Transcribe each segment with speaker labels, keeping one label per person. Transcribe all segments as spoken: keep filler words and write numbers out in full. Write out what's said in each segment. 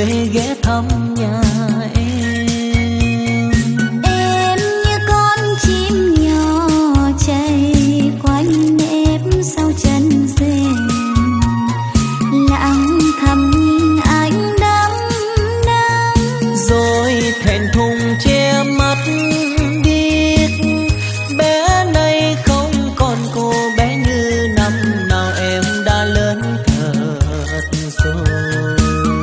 Speaker 1: quê ghé thăm nhà em.
Speaker 2: Em như con chim nhỏ chạy quanh nếp sau chân rền, lặng thầm nhìn anh đắm đắm
Speaker 1: rồi thẹn thùng che mắt biết bé nay không còn cô bé như năm nào, em đã lớn thật rồi.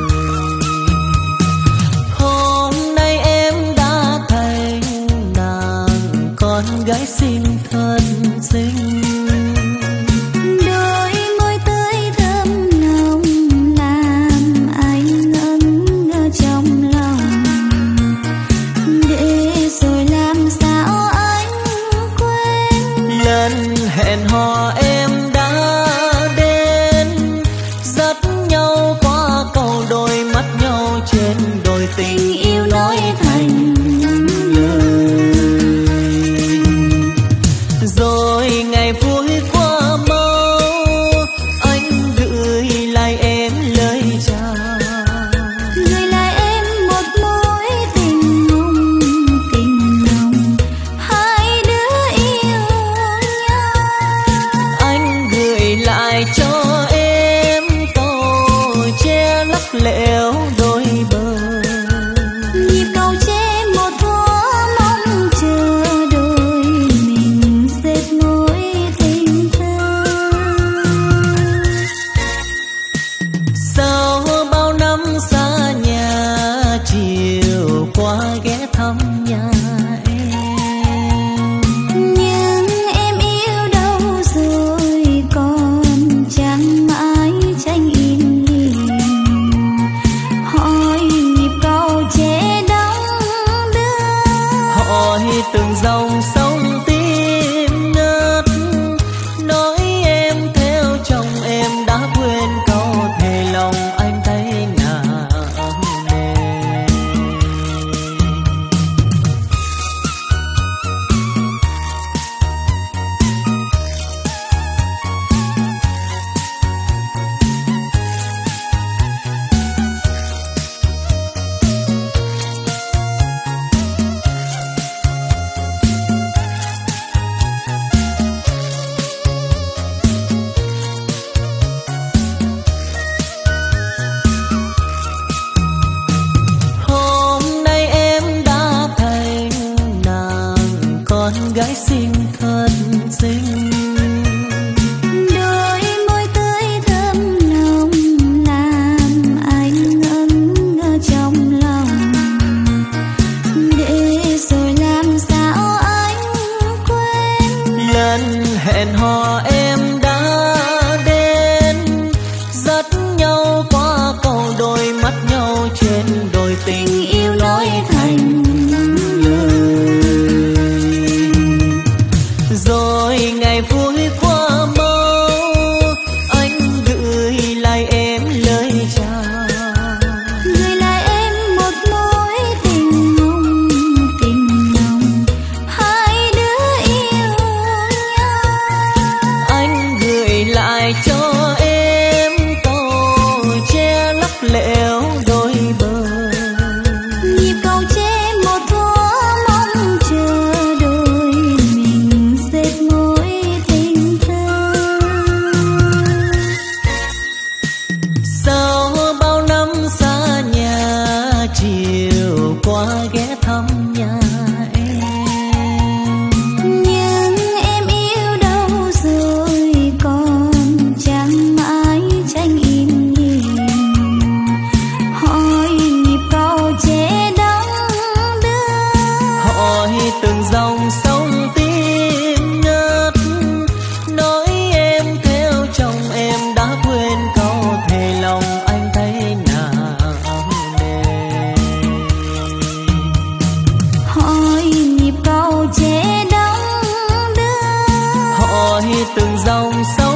Speaker 1: Hôm nay em đã thành nàng con gái xinh thân xinh,
Speaker 2: đôi môi tươi thơm nồng làm anh ngẩn ngơ trong lòng. Để rồi làm sao anh quên
Speaker 1: lần hẹn hò em đã đến, dắt nhau qua cầu đôi mắt nhau trên đồi, tình yêu nói thành lời. Rồi ngày vui qua mau, anh gửi lại em lời chào,
Speaker 2: gửi lại em một mối tình nồng tình nồng, hai đứa yêu nhau.
Speaker 1: anh gửi lại cho em câu che lắc lẻo đôi bờ,
Speaker 2: Nhịp cầu tre một thuở mong chờ đôi mình dệt mối tình thơ.
Speaker 1: sau bao năm xa nhà chiều qua ghé thăm nhà em.
Speaker 2: Nhưng em yêu đâu rồi còn chẳng mãi tranh im lìm, hỏi nhịp cầu tre đong đưa,
Speaker 1: hỏi từng dòng sông tim ngất, nói em theo chồng em đã quên câu thề lòng anh thấy nặng nề. Hôm nay em đã thành nàng con gái xinh thân xinh,
Speaker 2: đôi môi tươi thơm nồng làm anh ngẩn ngơ trong lòng. Để rồi làm sao anh quên
Speaker 1: lần hẹn hò em đã đến, dắt nhau qua cầu đôi mắt nhau trên đồi, tình yêu nói thành lời. Rồi ngày vui qua mau, anh gửi lại em lời chào,
Speaker 2: gửi lại em một mối tình nồng tình nồng, hai đứa yêu nhau.
Speaker 1: anh gửi lại cho em câu che lắc lẻo đôi bờ,
Speaker 2: Nhịp cầu tre một thuở mong chờ đôi mình dệt mối tình thơ.
Speaker 1: sau bao năm xa nhà chiều qua ghé thăm nhà em.
Speaker 2: Nhưng em yêu đâu rồi còn chẳng mãi tranh im lìm, hỏi nhịp cầu tre đong đưa,
Speaker 1: hỏi từng dòng sông tim ngất, nói em theo chồng em đã quên câu thề lòng anh thấy nặng nề.
Speaker 2: hỏi nhịp cầu tre đong đưa,
Speaker 1: hỏi từng dòng sông